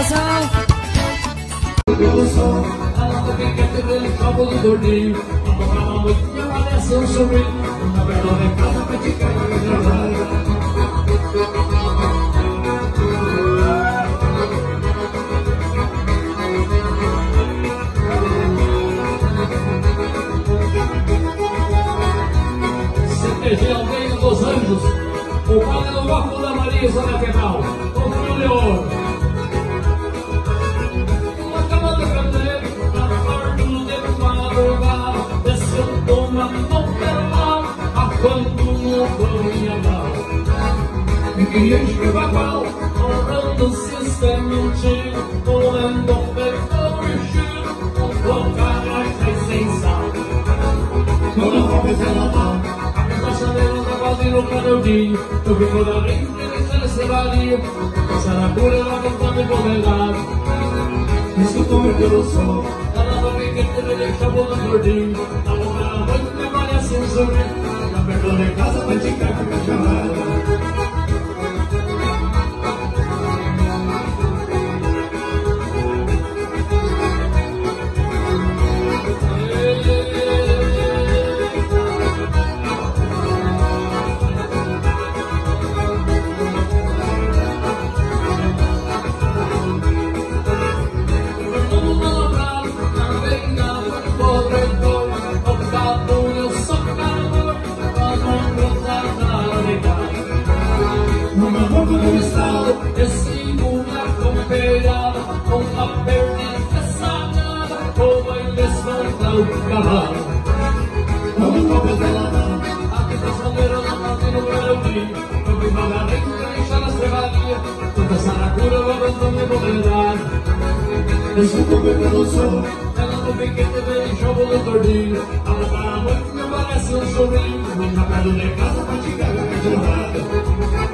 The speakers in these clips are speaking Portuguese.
coração. Pelo sol, ela também quer ter ele copo do gordinho. A boca na noite me aparece um sorriso. Na verdade é casa pra te cair no trabalho. CTG Aldeia dos Anjos, o padre do Bloco da Maria Zona Quebral, o Rio Leão. Uma camada candeira, na flor de madrugada, desceu uma montanha, a quando no banho mal. Que enche o bagual, honrando o sistema antigo, colando o feijão e cheiro, com colocar a sem sal. Quando a roupa ela dá, no canudinho, eu vi toda a gente deixando esse vario. Sarapura lá cantando em bondade. Escutou-me pelo sol, ela não vem que ele deixa a boca gordinho. Na boca da noite me aparece um sorriso. Na perna de casa vai te cair com a chamada. Cavalo, quando toca dela dá, aqui tá solteiro na parte no Brasil. Eu vi devagarinho pra deixar na cevaria, toda saracura eu abandono em modernidade. Escuto bem pelo sol, ela não vem que teve em jogo do gordinho. A boca na noite me parece um sorriso, vem na perto de casa pra te cagar de jornada.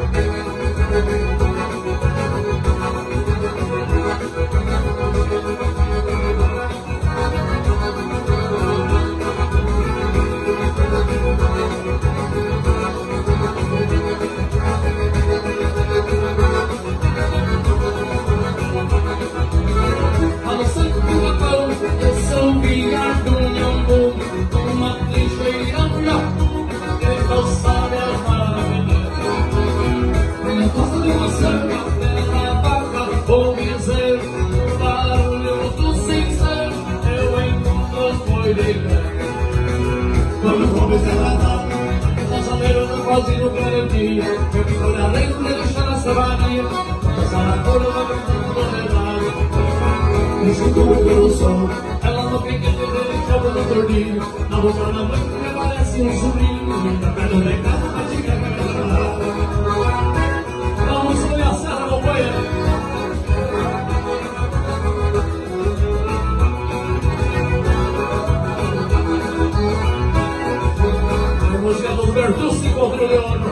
Quando o povo ela dá, lançadeiro não pode no garantia. Eu fico olhando e deixar na cevaria. Passar a cor uma vez no verdade. Escutou pelo sol, ela não fica entendendo chama do gordinho. Na boca da noite me aparece um sobrinho. Na perna de casa pra te cagar na jornada. Vamos subir a serra, companheiro. Música do Bertucci contra o Leandro.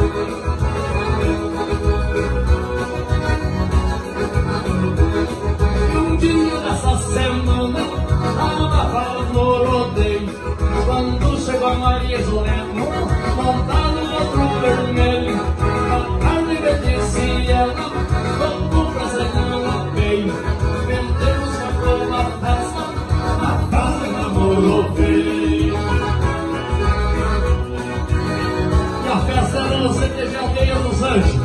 Um dia dessa semana, tava no rodeio, quando chegou a Maria Zoreno, montada no outro vermelho. A tarde me disse ela, vamos pra semana veio. Vendemos pra uma festa, a casa namorou veio. A festa era no CTG Aldeia dos Anjos.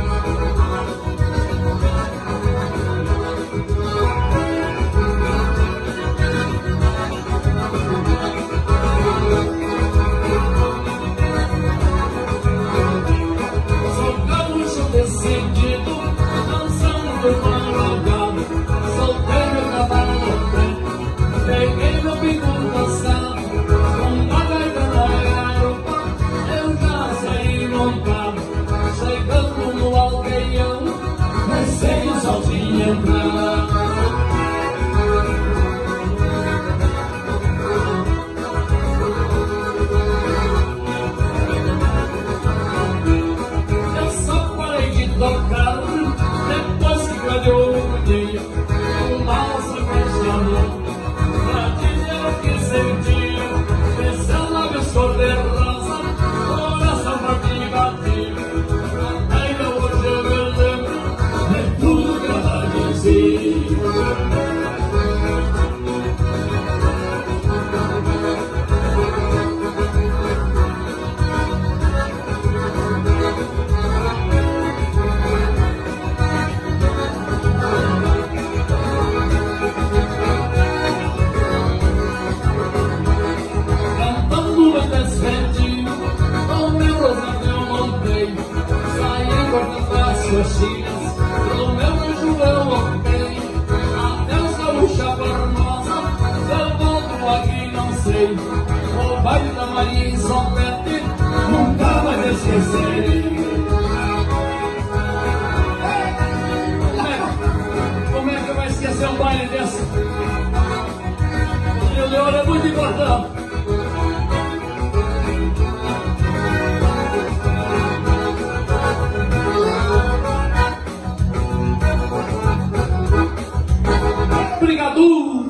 Sou gaúcho decidido, dançando com alugado. Soltei meu cavalo no pé, peguei meu bico cansado. Com uma gaita na garupa, eu já saí montado. Chegando no aldeão, comecei o sozinho entrar. Eu só parei de tocar coxinhas, pelo meu João ok. Até os gaúcha formosa, levando aqui não sei. O baile da Maria em São Pete, nunca mais esquecerei. Como é que vai esquecer um baile desse? E o Leão é muito importante. Obrigado!